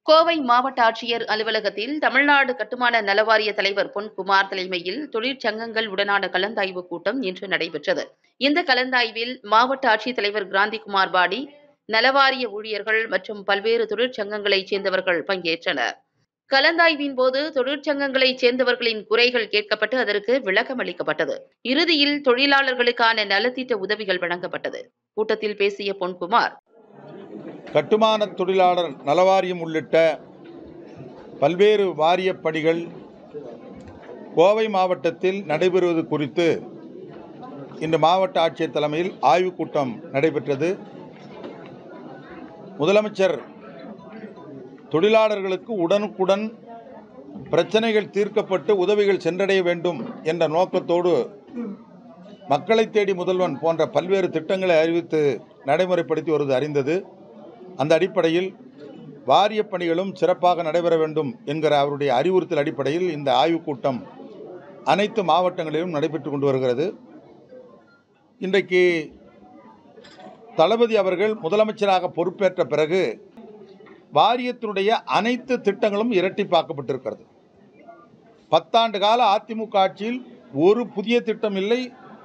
கோவை மாவட்ட ஆட்சியர் அலுவலகத்தில் தமிழ்நாடு கட்டுமான நலவாரிய தலைவர் பொன்குமார் தலைமையில் தொழிற்சங்கங்கள் உடனான கலந்தாய்வு கூட்டம் இன்று நடைபெற்றது. இந்த கலந்தாய்வில் மாவட்ட ஆட்சித்தலைவர் கிராந்திகுமார் பாடி, நலவாரிய ஊழியர்கள் மற்றும் பல்வேறு தொழிற்சங்கங்களைச் சேர்ந்தவர்கள் பங்கேற்றனர். கலந்தாய்வின் போது தொழிற்சங்கங்களைச் சேர்ந்தவர்களின் குறைகள் கேட்கப்பட்டு அதற்கு விளக்கம் அளிக்கப்பட்டது. இறுதியில் தொழிலாளர்களுக்கான நலத்திட்ட உதவிகள் வழங்கப்பட்டது. கூட்டத்தில் பேசிய பொன்குமார், கட்டுமான தொழிலாளர் நலவாரியம் உள்ளிட்ட பல்வேறு வாரிய பணிகள் கோவை மாவட்டத்தில் நடைபெறுவது குறித்து இன்று மாவட்ட ஆட்சியர் தலைமையில் ஆய்வுக் கூட்டம் நடைபெற்றது. முதலமைச்சர் தொழிலாளர்களுக்கு உடனுக்குடன் பிரச்சனைகள் தீர்க்கப்பட்டு உதவிகள் சென்றடைய வேண்டும் என்ற நோக்கத்தோடு மக்களை தேடி முதல்வன் போன்ற பல்வேறு திட்டங்களை அறிவித்து நடைமுறைப்படுத்தி வருவது அறிந்தது. அந்த அடிப்படையில் வாரிய பணிகளும் சிறப்பாக நடைபெற வேண்டும் என்கிற அவருடைய அறிவுறுத்தல் அடிப்படையில் இந்த ஆய்வுக் கூட்டம் அனைத்து மாவட்டங்களிலும் நடைபெற்று கொண்டு வருகிறது. இன்றைக்கு தளபதி அவர்கள் முதலமைச்சராக பொறுப்பேற்ற பிறகு வாரியத்தினுடைய அனைத்து திட்டங்களும் இரட்டிப்பாக்கப்பட்டிருக்கிறது. 10 ஆண்டு கால அதிமுக ஆட்சியில் ஒரு புதிய திட்டம் இல்லை.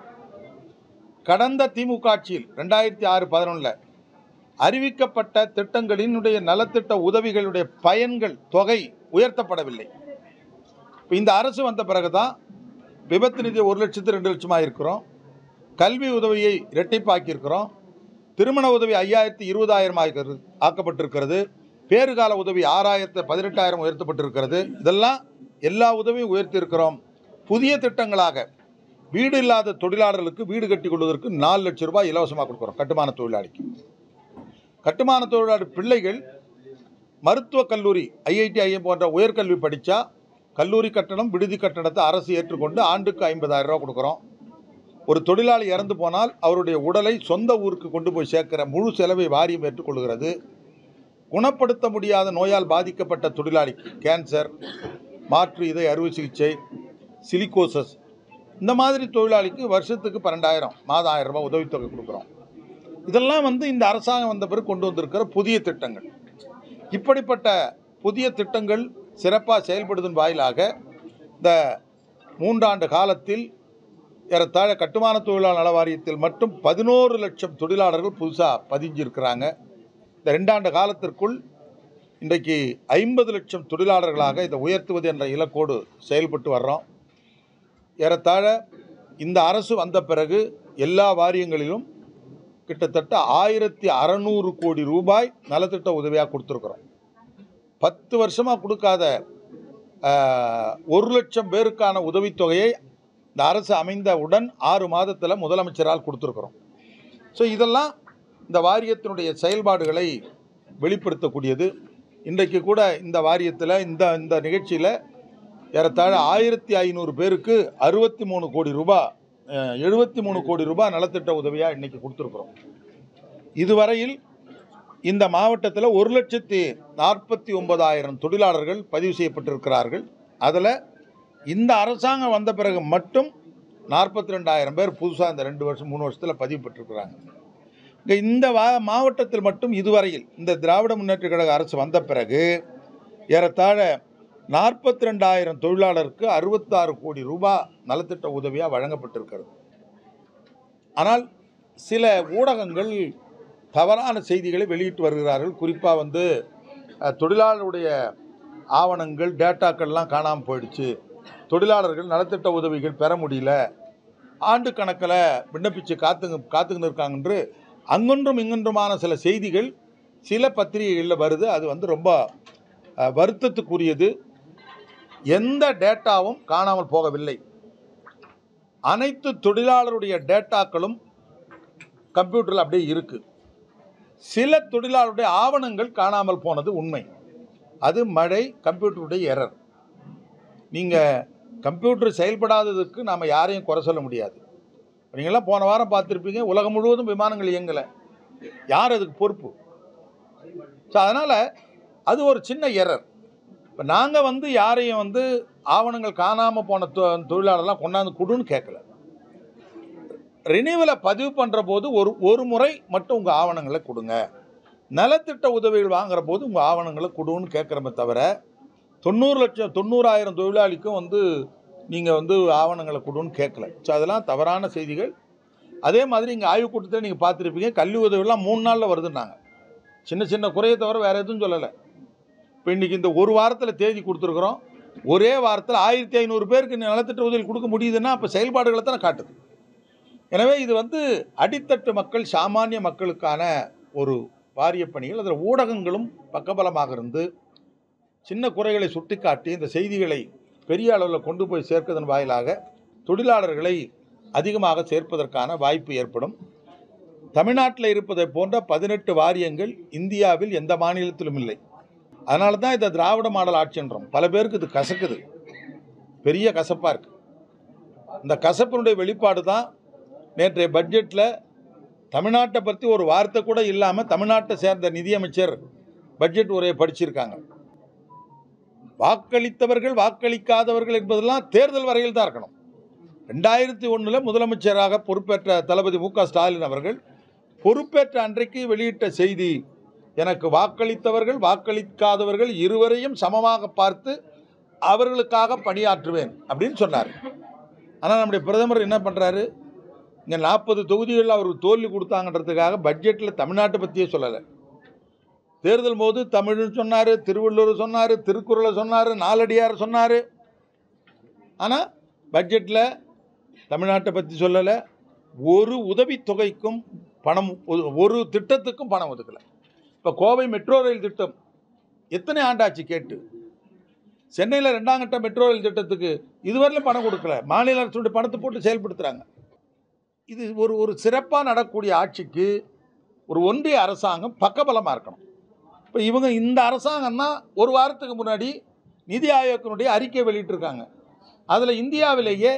கடந்த திமுக ஆட்சியில் 2006-11 அறிவிக்கப்பட்ட திட்டங்களினுடைய நலத்திட்ட உதவிகளுடைய பயன்கள் தொகை உயர்த்தப்படவில்லை. இந்த அரசு வந்த பிறகுதான் விபத்து நிதி 1 லட்சத்து 2 லட்சமாக இருக்கிறோம். கல்வி உதவியை இரட்டிப்பாக்கியிருக்கிறோம். திருமண உதவி 5000-20,000 ஆக்கப்பட்டிருக்கிறது. பேறுகால உதவி 6,000-18,000 உயர்த்தப்பட்டிருக்கிறது. இதெல்லாம் எல்லா உதவியும் உயர்த்தியிருக்கிறோம். புதிய திட்டங்களாக வீடு இல்லாத தொழிலாளர்களுக்கு வீடு கட்டி கொள்வதற்கு 4 லட்சம் ரூபாய் இலவசமாக கொடுக்குறோம். கட்டுமான தொழிலாளிக்கு, கட்டுமான தொழிலாளர் பிள்ளைகள் மருத்துவக் கல்லூரி IIT IIM போன்ற உயர்கல்வி படித்தா கல்லூரி கட்டணம் விடுதி கட்டணத்தை அரசு ஏற்றுக்கொண்டு ஆண்டுக்கு 50,000 ரூபா கொடுக்குறோம். ஒரு தொழிலாளி இறந்து போனால் அவருடைய உடலை சொந்த ஊருக்கு கொண்டு போய் சேர்க்கிற முழு செலவை வாரியம் ஏற்றுக்கொள்கிறது. குணப்படுத்த முடியாத நோயால் பாதிக்கப்பட்ட தொழிலாளிக்கு கேன்சர், மாற்று இதய அறுவை சிகிச்சை, சிலிகோசஸ் இந்த மாதிரி தொழிலாளிக்கு வருஷத்துக்கு 12,000 மாதம் 1,000 ரூபாய் உதவித்தொகை கொடுக்குறோம். இதெல்லாம் இந்த அரசாங்கம் வந்த பிறகு கொண்டு வந்திருக்கிற புதிய திட்டங்கள். இப்படிப்பட்ட புதிய திட்டங்கள் சிறப்பாக செயல்படுவதன் வாயிலாக இந்த 3 ஆண்டு காலத்தில் ஏறத்தாழ கட்டுமான தொழிலாளர் நல வாரியத்தில் மட்டும் 11 லட்சம் தொழிலாளர்கள் புதுசாக பதிஞ்சிருக்கிறாங்க. இந்த 2 ஆண்டு காலத்திற்குள் இன்றைக்கு 50 லட்சம் தொழிலாளர்களாக இதை உயர்த்துவது என்ற இலக்கோடு செயல்பட்டு வர்றோம். ஏறத்தாழ இந்த அரசு வந்த பிறகு எல்லா வாரியங்களிலும் கிட்டத்தட்ட 1,600 கோடி ரூபாய் நலத்திட்ட உதவியாக கொடுத்துருக்குறோம். 10 வருஷமாக கொடுக்காத 1 லட்சம் பேருக்கான உதவித்தொகையை இந்த அரசு அமைந்தவுடன் 6 மாதத்தில் முதலமைச்சரால் கொடுத்துருக்குறோம். ஸோ இதெல்லாம் இந்த வாரியத்தினுடைய செயல்பாடுகளை வெளிப்படுத்தக்கூடியது. இன்றைக்கு கூட இந்த வாரியத்தில் இந்த நிகழ்ச்சியில் ஏறத்தாழ 1,500 பேருக்கு 63 கோடி ரூபாய் 73 கோடி ரூபாய் நலத்திட்ட உதவியாக இன்றைக்கி கொடுத்துருக்குறோம். இதுவரையில் இந்த மாவட்டத்தில் 1,49,000 தொழிலாளர்கள் பதிவு செய்யப்பட்டிருக்கிறார்கள். அதில் இந்த அரசாங்கம் வந்த பிறகு மட்டும் 42,000 பேர் புதுசாக இந்த 2 வருஷம் 3 வருஷத்தில் பதிவு பெற்றிருக்கிறாங்க. இந்த மாவட்டத்தில் மட்டும் இதுவரையில் இந்த திராவிட முன்னேற்ற கழக அரசு வந்த பிறகு ஏறத்தாழ 42,000 தொழிலாளருக்கு 66 கோடி ரூபாய் நலத்திட்ட உதவியாக வழங்கப்பட்டிருக்கிறது. ஆனால் சில ஊடகங்கள் தவறான செய்திகளை வெளியிட்டு வருகிறார்கள். குறிப்பாக தொழிலாளருடைய ஆவணங்கள் டேட்டாக்கள்லாம் காணாமல் போயிடுச்சு, தொழிலாளர்கள் நலத்திட்ட உதவிகள் பெற முடியல, ஆண்டு கணக்கில் விண்ணப்பித்து காத்துக்கின்னு இருக்காங்கன்று அங்கொன்றும் இங்கொன்றுமான சில செய்திகள் சில பத்திரிகைகளில் வருது. அது ரொம்ப வருத்தத்துக்குரியது. எந்த டேட்டாவும் காணாமல் போகவில்லை. அனைத்து தொழிலாளருடைய டேட்டாக்களும் கம்ப்யூட்டரில் அப்படியே இருக்குது. சில தொழிலாளருடைய ஆவணங்கள் காணாமல் போனது உண்மை. அது மழை, கம்ப்யூட்டருடைய எரர். நீங்கள் கம்ப்யூட்டர் செயல்படாததுக்கு நாம் யாரையும் குறை சொல்ல முடியாது. நீங்களாம் போன வாரம் பார்த்துருப்பீங்க, உலகம் முழுவதும் விமானங்கள் இயங்கலை. யார் அதுக்கு பொறுப்பு? ஸோ அதனால் அது ஒரு சின்ன எரர். இப்போ நாங்கள் யாரையும் ஆவணங்கள் காணாமல் போன தொழிலாளர்லாம் கொண்டாந்து கொடுன்னு கேட்கல. ரினியூவலை பதிவு பண்ணுற போது ஒரு முறை மட்டும் உங்கள் ஆவணங்களை கொடுங்க. நலத்திட்ட உதவிகள் வாங்குற போது உங்கள் ஆவணங்களை கொடுன்னு கேட்குறமே தவிர 90,000 தொழிலாளிக்கும் நீங்கள் ஆவணங்களை கொடுன்னு கேட்கல. ஸோ அதெல்லாம் தவறான செய்திகள். அதே மாதிரி இங்கே ஆய்வுக் கூட்டத்தில் நீங்கள் பார்த்துருப்பீங்க, கல்வி உதவிகள்லாம் 3 நாளில் வருதுன்னாங்க. சின்ன சின்ன குறையை தவிர வேறு எதுவும் சொல்லலை. இப்போ இன்றைக்கி இந்த ஒரு வாரத்தில் தேதி கொடுத்துருக்குறோம். ஒரே வாரத்தில் 1500 பேருக்கு நலத்திட்ட உதவி கொடுக்க முடியுதுன்னா அப்போ செயல்பாடுகளை தானே காட்டுது. எனவே இது அடித்தட்டு மக்கள், சாமானிய மக்களுக்கான ஒரு பாரிய பணிகள். அதில் ஊடகங்களும் பக்கபலமாக இருந்து சின்ன குறைகளை சுட்டிக்காட்டி இந்த செய்திகளை பெரிய அளவில் கொண்டு போய் சேர்ப்பதன் வாயிலாக தொழிலாளர்களை அதிகமாக சேர்ப்பதற்கான வாய்ப்பு ஏற்படும். தமிழ்நாட்டில் இருப்பதை போன்ற 18 வாரியங்கள் இந்தியாவில் எந்த மாநிலத்திலும் இல்லை. அதனால தான் இதை திராவிட மாடல் ஆட்சின்றோம். பல பேருக்கு இது கசக்குது, பெரிய கசப்பாக இருக்குது. இந்த கசப்பினுடைய வெளிப்பாடு தான் நேற்றைய பட்ஜெட்டில் தமிழ்நாட்டை பற்றி ஒரு வார்த்தை கூட இல்லாமல் தமிழ்நாட்டை சேர்ந்த நிதியமைச்சர் பட்ஜெட் உரையை படிச்சிருக்காங்க. வாக்களித்தவர்கள் வாக்களிக்காதவர்கள் என்பதெல்லாம் தேர்தல் வரையில் தான் இருக்கணும். 2001 முதலமைச்சராக பொறுப்பேற்ற தளபதி மு.க. ஸ்டாலின் அவர்கள் பொறுப்பேற்ற அன்றைக்கு வெளியிட்ட செய்தி, எனக்கு வாக்களித்தவர்கள் வாக்களிக்காதவர்கள் இருவரையும் சமமாக பார்த்து அவர்களுக்காக பணியாற்றுவேன் அப்படின்னு சொன்னார். ஆனால் நம்முடைய பிரதமர் என்ன பண்ணுறாரு, இங்கே 40 தொகுதிகளில் அவருக்கு தோல்வி கொடுத்தாங்கன்றதுக்காக பட்ஜெட்டில் தமிழ்நாட்டை பற்றியே சொல்லலை. தேர்தல் போது தமிழ்னு சொன்னார், திருவள்ளுவர் சொன்னார், திருக்குறளை சொன்னார், நாலடியார் சொன்னார். ஆனால் பட்ஜெட்டில் தமிழ்நாட்டை பற்றி சொல்லலை. ஒரு உதவித்தொகைக்கும் பணம், ஒரு திட்டத்துக்கும் பணம் ஒதுக்கலை. இப்போ கோவை மெட்ரோ ரயில் திட்டம் எத்தனை ஆண்டாச்சு கேட்டு, சென்னையில் 2ஆம் கட்ட மெட்ரோ ரயில் திட்டத்துக்கு இதுவரையிலும் பணம் கொடுக்கல. மாநில அரசுடைய பணத்தை போட்டு செயல்படுத்துகிறாங்க. இது ஒரு சிறப்பாக நடக்கக்கூடிய ஆட்சிக்கு ஒரு ஒன்றிய அரசாங்கம் பக்கபலமாக இருக்கணும். இப்போ இவங்க இந்த அரசாங்கம் தான் ஒரு வாரத்துக்கு முன்னாடி நிதி ஆயோக்கினுடைய அறிக்கை வெளியிட்டிருக்காங்க. அதில் இந்தியாவிலேயே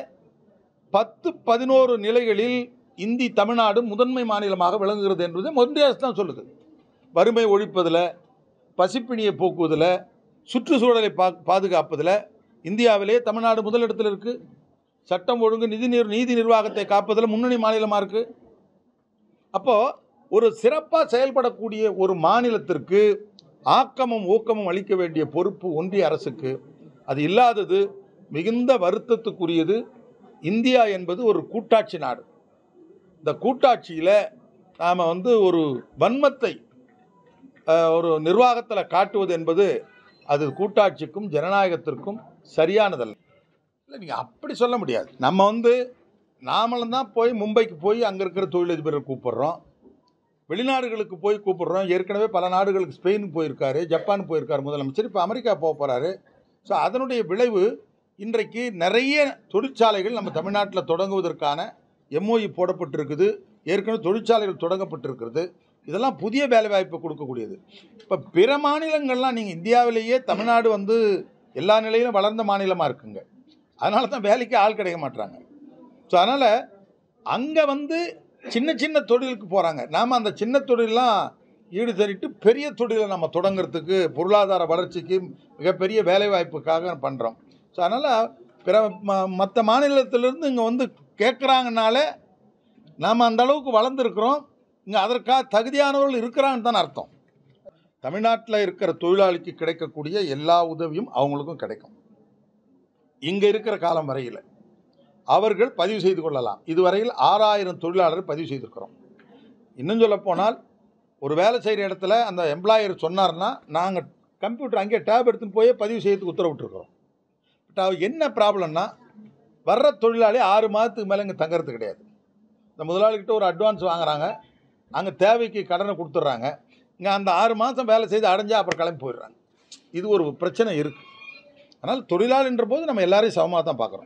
10-11 நிலைகளில் இந்தி தமிழ்நாடு முதன்மை மாநிலமாக விளங்குகிறது என்பது ஒன்றிய அரசு தான் சொல்லுது. வறுமை ஒழிப்பதில், பசிப்பிணியை போக்குவதில், சுற்றுச்சூழலை பாதுகாப்பதில் இந்தியாவிலே தமிழ்நாடு முதலிடத்தில் இருக்குது. சட்டம் ஒழுங்கு, நீதி நிர்வாகத்தை காப்பதில் முன்னணி மாநிலமாக இருக்குது. அப்போது ஒரு சிறப்பாக செயல்படக்கூடிய ஒரு மாநிலத்திற்கு ஆக்கமும் ஊக்கமும் அளிக்க வேண்டிய பொறுப்பு ஒன்றிய அரசுக்கு. அது இல்லாதது மிகுந்த வருத்தத்துக்குரியது. இந்தியா என்பது ஒரு கூட்டாட்சி நாடு. இந்த கூட்டாட்சியில் நாம் ஒரு வன்மத்தை ஒரு நிர்வாகத்தில் காட்டுவது என்பது அது கூட்டாட்சிக்கும் ஜனநாயகத்திற்கும் சரியானதல்ல. இல்லை, நீங்கள் அப்படி சொல்ல முடியாது. நம்ம நாமளும் தான் போய் மும்பைக்கு போய் அங்கே இருக்கிற தொழிலதிபர்கள் கூப்பிட்றோம், வெளிநாடுகளுக்கு போய் கூப்பிட்றோம். ஏற்கனவே பல நாடுகளுக்கு ஸ்பெயினுக்கு போயிருக்காரு, ஜப்பான் போயிருக்காரு முதலமைச்சர், இப்போ அமெரிக்கா போக போகிறாரு. ஸோ அதனுடைய விளைவு இன்றைக்கு நிறைய தொழிற்சாலைகள் நம்ம தமிழ்நாட்டில் தொடங்குவதற்கான MOU போடப்பட்டிருக்குது. ஏற்கனவே தொழிற்சாலைகள் தொடங்கப்பட்டிருக்கிறது. இதெல்லாம் புதிய வேலைவாய்ப்பை கொடுக்கக்கூடியது. இப்போ பிற மாநிலங்கள்லாம் நீங்கள் இந்தியாவிலேயே தமிழ்நாடு எல்லா நிலையிலும் வளர்ந்த மாநிலமாக இருக்குங்க. அதனால தான் வேலைக்கு ஆள் கிடைக்க மாட்டாங்க. ஸோ அதனால் அங்கே சின்ன சின்ன தொழிலுக்கு போகிறாங்க. நாம் அந்த சின்ன தொழிலெலாம் ஈடு தரிட்டு பெரிய தொழிலை நம்ம தொடங்கிறதுக்கு, பொருளாதார வளர்ச்சிக்கு, மிகப்பெரிய வேலைவாய்ப்புக்காக பண்ணுறோம். ஸோ அதனால் பிற மற்ற மாநிலத்திலேருந்து இங்கே கேட்குறாங்கனால நாம் அந்த அளவுக்கு வளர்ந்துருக்குறோம். இங்கே அதற்காக தகுதியானவர்கள் இருக்கிறான்னு தான் அர்த்தம். தமிழ்நாட்டில் இருக்கிற தொழிலாளிக்கு கிடைக்கக்கூடிய எல்லா உதவியும் அவங்களுக்கும் கிடைக்கும். இங்கே இருக்கிற காலம் வரையில் அவர்கள் பதிவு செய்து கொள்ளலாம். இதுவரையில் 6000 தொழிலாளர்கள் பதிவு செய்திருக்கிறோம். இன்னும் சொல்லப்போனால் ஒரு வேலை செய்கிற இடத்துல அந்த எம்ப்ளாயர் சொன்னார்னா நாங்கள் கம்ப்யூட்டர் அங்கேயே டேப் எடுத்துன்னு போய் பதிவு செய்யறதுக்கு உத்தரவிட்டுருக்குறோம். பட் என்ன ப்ராப்ளம்னா, வர்ற தொழிலாளி 6 மாதத்துக்கு மேலே இங்கே தங்கிறது கிடையாது. இந்த முதலாளிகிட்ட ஒரு அட்வான்ஸ் வாங்குறாங்க, அங்கே தேவைக்கு கடனை கொடுத்துட்றாங்க. இங்கே அந்த 6 மாதம் வேலை செய்து அடைஞ்சா அப்புறம் கிளம்பி போயிடுறாங்க. இது ஒரு பிரச்சனை இருக்குது. அதனால் தொழிலாளின்ற போது நம்ம எல்லாரையும் சமமாக தான் பார்க்குறோம்.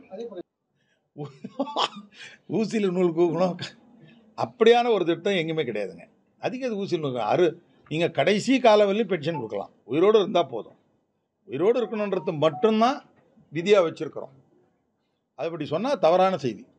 ஊசியில் நூல் கூக்கணும் அப்படியான ஒரு திட்டம் எங்கேயுமே கிடையாதுங்க. அதிக ஊசியில் நூல் நீங்கள் கடைசி காலம் வரையும் பென்ஷன் கொடுக்கலாம். உயிரோடு இருந்தால் போதும். உயிரோடு இருக்கணுன்றது மட்டும்தான் விதியாக வச்சுருக்கிறோம். அதுபடி சொன்னால் தவறான செய்தி.